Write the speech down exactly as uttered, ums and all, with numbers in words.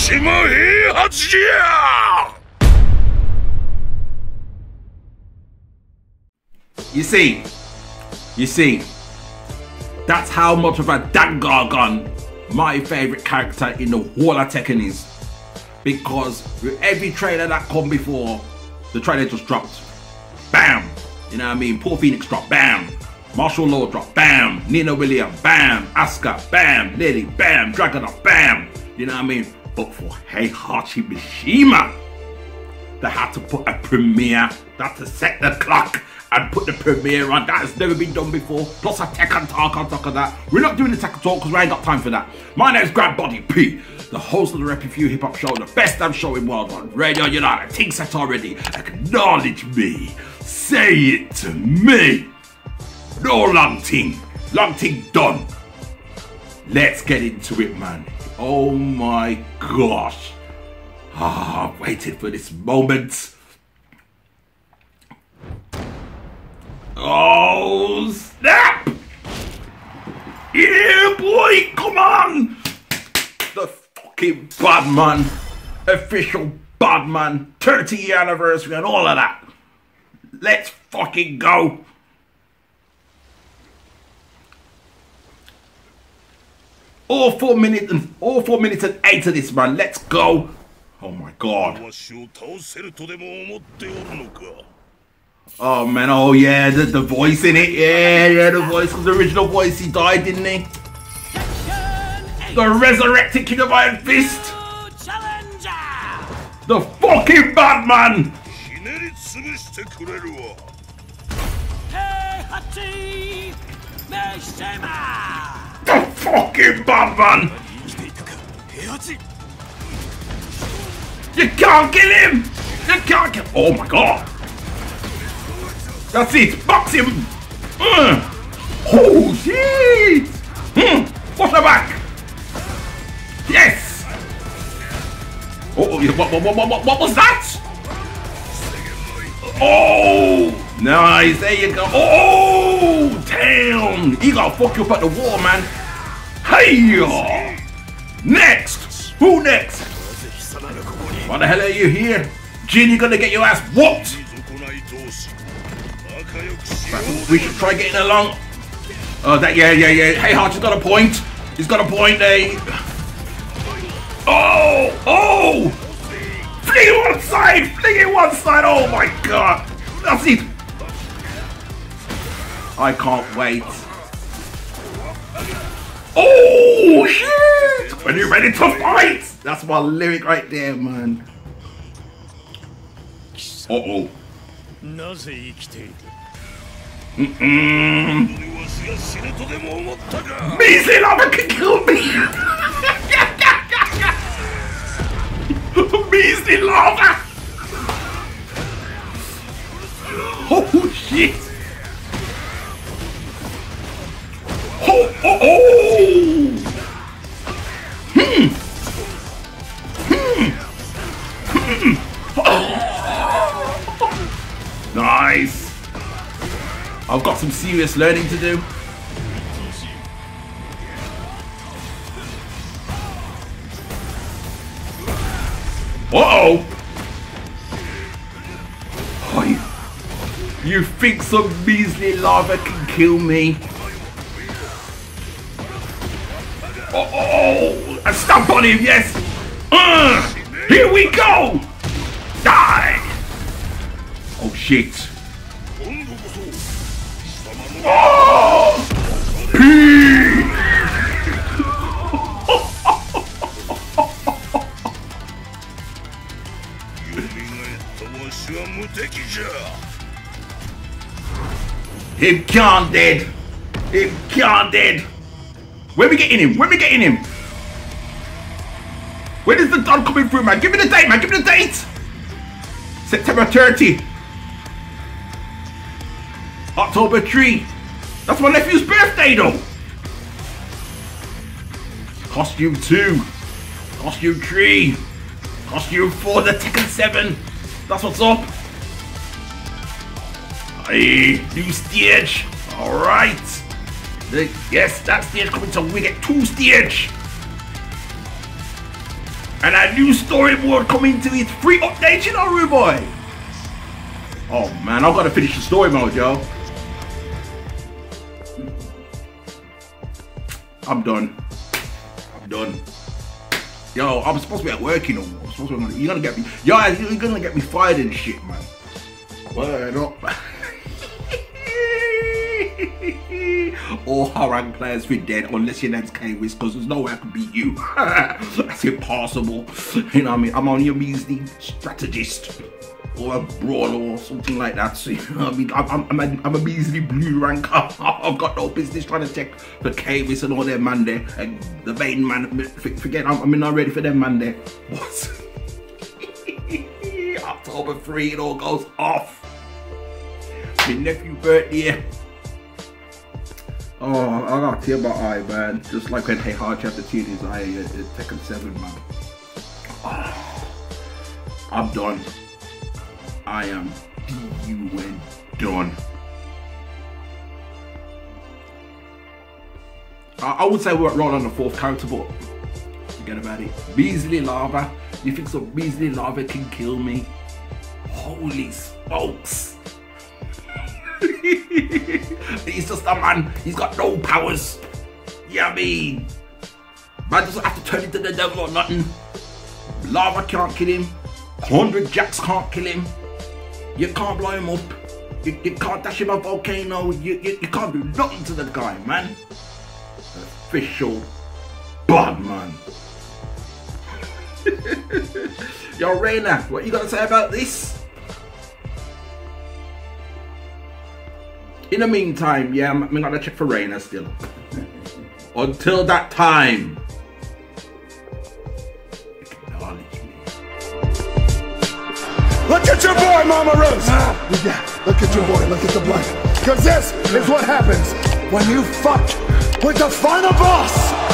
Mishima Heihachi! You see, you see, that's how much of a Dangargon my favourite character in the whole of Tekken is. Because with every trailer that come before, the trailer just dropped. Bam! You know what I mean? Paul Phoenix dropped. Bam! Marshall Law dropped. Bam! Nina Williams. Bam! Asuka. Bam! Lily. Bam! Dragunov. Bam! You know what I mean? But for Heihachi Mishima, they had to put a premiere. They had to set the clock and put the premiere on. That has never been done before. Plus a Tekken talk on top of that. We're not doing the Tekken talk because we ain't got time for that. My name's Grab Body P, the host of the Rep Review Hip Hop Show, the best damn show in worldwide radio. You know, think set already. Acknowledge me. Say it to me. No long thing. Long thing done. Let's get into it, man. Oh my gosh. Ah, I've waited for this moment. Oh, snap! Yeah, boy, come on! The fucking Badman, official Badman, thirty year anniversary and all of that. Let's fucking go. All four minutes and all four minutes and eight of this, man. Let's go. Oh my god. Oh man, oh yeah, the, the voice in it, yeah, yeah, the voice was the original voice, he died, didn't he? The resurrected King of Iron Fist! The fucking Batman! Heihachi Mishima! The fucking Batman! You can't kill him! You can't kill him! Oh my god! That's it! Box him! Mm. Oh shit! Mm. Watch the back! Yes! Oh, what, what, what, what, what was that? Oh! Nice, there you go. Oh! Damn! He gotta fuck you up at the wall, man. Hey! Next! Who next? Why the hell are you here? Jin, you're gonna get your ass whooped! We should try getting along. Oh, that, yeah, yeah, yeah. Heihachi's got a point. He's got a point, eh? Oh! Oh! Fling it one side! Fling it one side! Oh my god! That's it! I can't wait. Oh shit! When you're ready to fight! That's my lyric right there, man. Uh oh. Mm-mm. Measly lava can kill me! Measly lava! Oh shit! Oh, oh, oh! Hmm! Hmm! Hmm! Oh. Nice! I've got some serious learning to do. Uh-oh! Oh, you, you think some measly lava can kill me? Oh, and stomp on him, yes! Uh, here we go! Die! Oh shit! Oh! Peace! Him can't dead! Him can't dead! Where we getting him? Where we getting him? When is the dawn coming through, man? Give me the date, man! Give me the date! September thirtieth. October three. That's my nephew's birthday, though. Costume two. Costume three. Costume four, the Tekken seven. That's what's up. Hey, new stage. Alright. Yes, that stage coming, so we get two stage. And a new storyboard coming to its free update, you know, rude boy. Oh man, I've got to finish the story mode, yo. I'm done. I'm done. Yo, I'm supposed to be at work, you know. I'm supposed to be, you're gonna get me. Yo, you're gonna get me fired and shit, man. Word up. All Harang players be dead unless your name's K-Wiz, because there's no way I can beat you. That's impossible. You know what I mean? I'm only a measly strategist or a brawler or something like that. So, you know what I mean? I'm, I'm, I'm, a, I'm a measly blue rank. I've got no business trying to check for K-Wiz and all their man there. And the main man, forget, I'm, I'm not ready for them man there. What? October third, it all goes off. My nephew birthday. Oh, I got a tear my eye, man. Just like when Heihachi had to tear his eye at Tekken seven, man. Oh, I'm done. I am D-U-N done. I, I would say we're rolling on the fourth character, but forget about it. Measly lava. You think some measly lava can kill me? Holy smokes. He's just a man, he's got no powers. Yeah, I mean, man doesn't have to turn into the devil or nothing. Lava can't kill him. Hundred jacks can't kill him. You can't blow him up. You, you can't dash him a volcano. You, you, you can't do nothing to the guy, man. Official bad man. Yo, Reina, what you got to say about this? In the meantime, yeah, I'm, I'm gonna check for Reina still. Until that time, acknowledge me. Look at your boy, Mama Rose! Ah, yeah, look at your boy, look at the blood. Cause this is what happens when you fuck with the final boss!